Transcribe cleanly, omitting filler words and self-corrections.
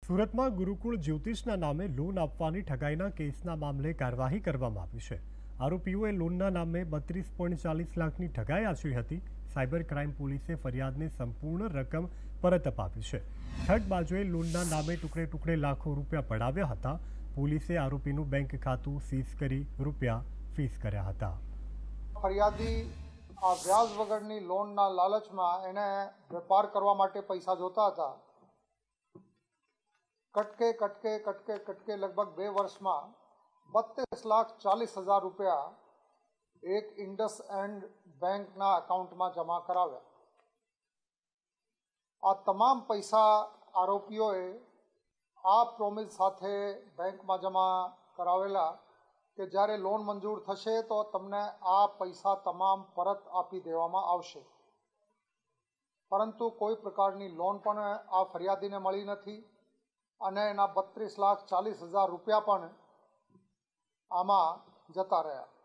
સુરતમાં ગુરુકુળ જ્યોતિષના નામે લોન આપવાની ઠગાઈના કેસના મામલે કાર્યવાહી કરવામાં આવી છે। આરોપીઓએ લોનના નામે 32.40 લાખની ઠગાઈ આચરી હતી। સાયબર ક્રાઇમ પોલીસે ફરિયાદને સંપૂર્ણ રકમ પરત અપાવી છે। ઠગ બાજુએ લોનના નામે ટુકડે ટુકડે લાખો રૂપિયા પડાવ્યા હતા। પોલીસે આરોપીનું બેંક ખાતું સીઝ કરી રૂપિયા ફ્રીઝ કર્યા હતા। ફરિયાદી આ વ્યાજ વગરની લોનના લાલચમાં એને વેપાર કરવા માટે પૈસા જોતા હતા। कटके लगभग 2 वर्ष में 32,40,000 रुपया एक इंडस एंड बैंक अकाउंट में जमा कराव्या। आ तमाम पैसा आरोपीओए आ प्रोमिस साथे बैंक में जमा करावेला कि જ્યારે लोन मंजूर थशे तो तमने आ पैसा तमाम परत आपी देवामां आवशे, परंतु कोई प्रकारनी लोन पण आ फरियादीने मळी नथी અને એના 32,40,000 રૂપિયા પણ આમાં જતા રહ્યા।